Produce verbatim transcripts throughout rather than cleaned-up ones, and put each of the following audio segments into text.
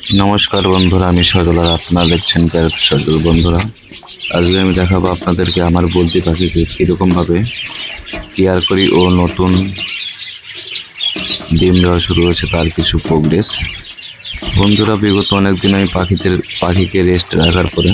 नमस्कार बंधुरा आमी सजल और आपनारा देखছেন প্যারট সজল। बंधुरा আজকে আমি দেখাবো আপনাদেরকে আমার বলতি পাখিকে কীরকম ভাবে কেয়ার করি ও নতুন ডিম দেওয়া শুরু হয়েছে তার কিছু প্রোগ্রেস। বন্ধুরা বিগত অনেক দিন আমি পাখিদের পাখিকে রেস্ট রাখার পরে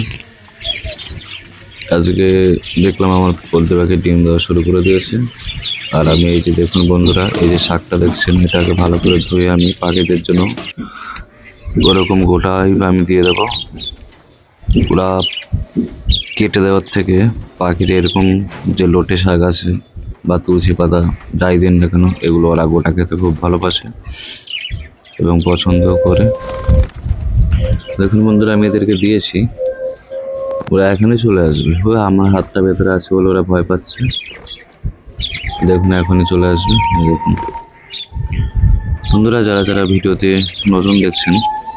আজকে দেখলাম আমার বলতি পাখি ডিম দেওয়া শুরু করে দিয়েছে। আর আমি এই যে দেখুন বন্ধুরা, এই যে শাকটা দেখছেন এটাকে ভালো করে ধুয়ে আমি পাখিদের জন্য ওরকম গোটাই আমি দিয়ে দেবো। পুরা কেটে দেওয়ার থেকে পাখির এরকম যে লোটে শাক আছে বা তুলসী পাতা যাই দিন না কেন, এগুলো ওরা গোটা খেতে খুব ভালোবাসে এবং পছন্দও করে। দেখুন বন্ধুরা আমি এদেরকে দিয়েছি, ওরা এখানে চলে আসবে। ওরা আমার হাতটা ভেতরে আছে বলে ওরা ভয় পাচ্ছে। দেখুন এখনই চলে আসবে। দেখুন বন্ধুরা, যারা যারা ভিডিওতে নতুন দেখছেন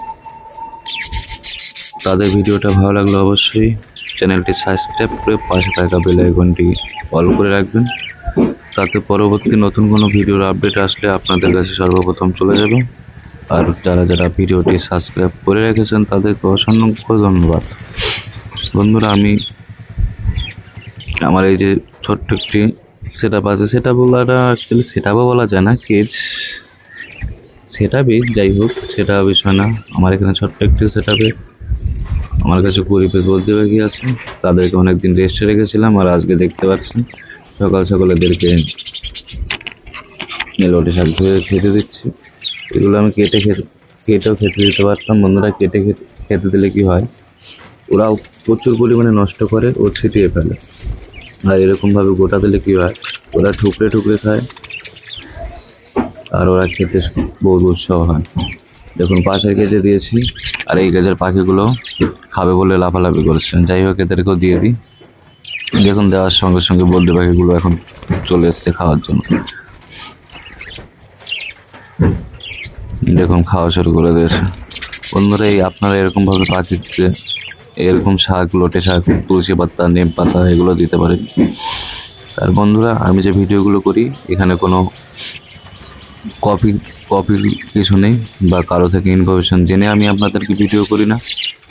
তাদের ভিডিওটা ভালো লাগলে অবশ্যই চ্যানেলটি সাবস্ক্রাইব করে পাশে থাকা বেল আইকনটি অল করে রাখবেন, তাতে পরবর্তী নতুন কোনো ভিডিওর আপডেট আসলে আপনাদের কাছে সর্বপ্রথম চলে যাবে। আর যারা যারা ভিডিওটি সাবস্ক্রাইব করে রেখেছেন তাদেরকে অসংখ্য ধন্যবাদ। বন্ধুরা আমি আমার এই যে ছোট্ট একটি সেট আপ আছে, সেটা বলাটা অ্যাকচুয়ালি সেট আপও বলা যায় না, কেজ সেট আপই, যাই হোক সেটা বিষয় না। আমার এখানে ছোট্ট একটি সেট আপে আমার কাছে কুড়ি পিস বলতে বাকি আছে। তাদেরকে অনেকদিন রেস্টে রেখেছিলাম আর আজকে দেখতে পাচ্ছেন সকাল সকাল এদেরকে লোটে শাক ধুয়ে খেতে দিচ্ছি। এগুলো আমি কেটে খেতে কেটেও খেতে দিতে পারতাম। বন্ধুরা কেটে খেতে খেতে দিলে কি হয়, ওরা প্রচুর পরিমাণে নষ্ট করে ও ছিটিয়ে ফেলে। আর এরকমভাবে গোটা দিলে কি হয়, ওরা ঠুকরে ঠুকরে খায় আর ওরা খেতে বহু উৎসাহ হয়। দেখুন পাশের কেজে দিয়েছি আর এই কেজের পাখিগুলো খাবে বলে লাফালাফি করছে। যাই হোক এদেরকেও দিয়ে দিই। দেখুন দেওয়ার সঙ্গে সঙ্গে বলতে পাখিগুলো এখন চলে এসছে খাওয়ার জন্য। দেখুন খাওয়া শুরু করে দিয়েছে। বন্ধুরা এই আপনারা এরকমভাবে পাখিকে এরকম শাক, লোটে শাক, তুলসী পাতা, নিম পাতা এগুলো দিতে পারেন। আর বন্ধুরা আমি যে ভিডিওগুলো করি এখানে কোনো কপি কপি কিছু নেই বা কারো থেকে ইনফরমেশন জেনে আমি আপনাদেরকে ভিডিও করি না।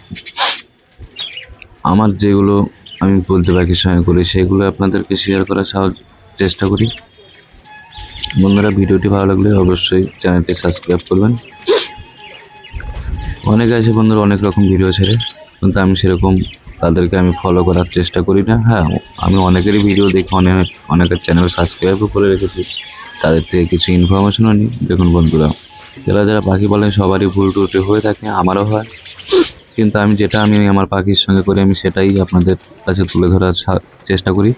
আমার যেগুলো আমি বলতে পাখির সঙ্গে করি সেগুলো আপনাদেরকে শেয়ার করার সাহায্য চেষ্টা করি। বন্ধুরা ভিডিওটি ভালো লাগলে অবশ্যই চ্যানেলটি সাবস্ক্রাইব করবেন। অনেকে আছে বন্ধুরা অনেক রকম ভিডিও ছেড়ে, কিন্তু আমি সেরকম তাদেরকে আমি ফলো করার চেষ্টা করি না। হ্যাঁ আমি অনেকেরই ভিডিও দেখি, অনেক অনেকের চ্যানেল সাবস্ক্রাইবও করে রেখেছি, তাদের থেকে কিছু ইনফরমেশনও নিই। দেখুন বন্ধুরা যারা যারা পাখি বলেন সবারই ভুল ত্রুটি হয়ে থাকে, আমারও হয়, কিন্তু আমি যেটা আমি আমার পাখির সঙ্গে করি আমি সেটাই আপনাদের কাছে তুলে ধরার চেষ্টা করি।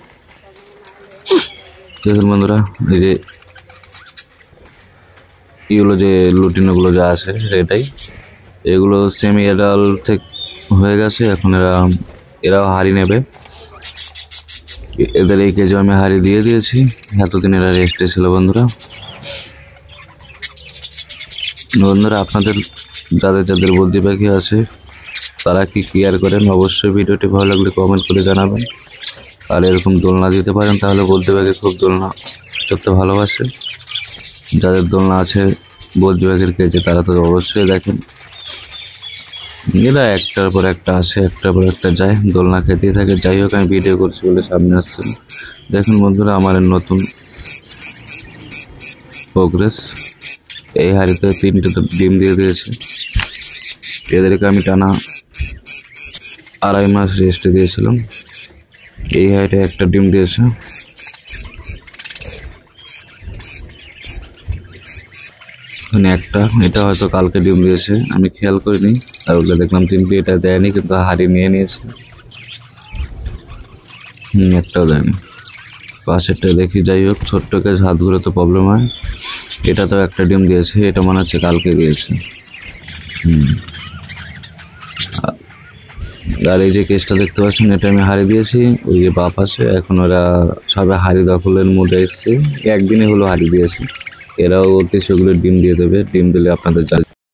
দেখুন বন্ধুরা এই যে এগুলো যে লুটিনগুলো যা আছে সেটাই, এগুলো সেমি এডাল থেকে হয়ে গেছে। এখন এরা এরাও হাড়ি নেবে। এদের এই কেজে আমি হাড়ি দিয়ে দিয়েছি, এতদিন এরা রেস্টে ছিল। বন্ধুরা বন্ধুরা আপনাদের যাদের যাদের বলতি পাখি আছে তারা কি কেয়ার করেন অবশ্যই ভিডিওটি ভালো লাগলে কমেন্ট করে জানাবেন। আর এরকম দোলনা দিতে পারেন তাহলে বলতি পাখি খুব দোলনা করতে ভালোবাসে। যাদের দোলনা আছে বলতি পাখির কেজে তারা তো অবশ্যই দেখেন, এরা একটার পর একটা আসে একটার পর একটা যায়, দোলনা খেতেই থাকে। যাই হোক আমি ভিডিও করছি বলে সামনে আসছেন। দেখুন বন্ধুরা আমার নতুন প্রোগ্রেস, এই হাড়িতে তিনটে ডিম দিয়ে দিয়েছে। এদেরকে আমি টানা আড়াই মাস রেস্টে দিয়েছিলাম। এই হাড়িতে একটা ডিম দিয়েছে। এখানে একটা, এটা হয়তো কালকে ডিম দিয়েছে আমি খেয়াল করিনি, আর ওগুলো দেখলাম তিনটি, এটা দেয়নি কিন্তু হাড়ি নিয়ে নিয়েছে। হুম একটাও দেয়নি, পাশেরটা দেখি। যাই হোক ছোট্ট কেজ হাত ঘুরে তো প্রবলেম হয়। এটা তো একটা ডিম দিয়েছে, এটা মনে হচ্ছে কালকে দিয়েছে। হুম আর এই যে কেসটা দেখতে পাচ্ছেন এটা আমি হারিয়ে দিয়েছি, ওই যে বাপ আছে। এখন ওরা সবাই হাড়ি দখলের মুডে এসছে, একদিনে হলো হারিয়ে দিয়েছে। এরাও অতি সেগুলো ডিম দিয়ে দেবে। ডিম দিলে আপনাদের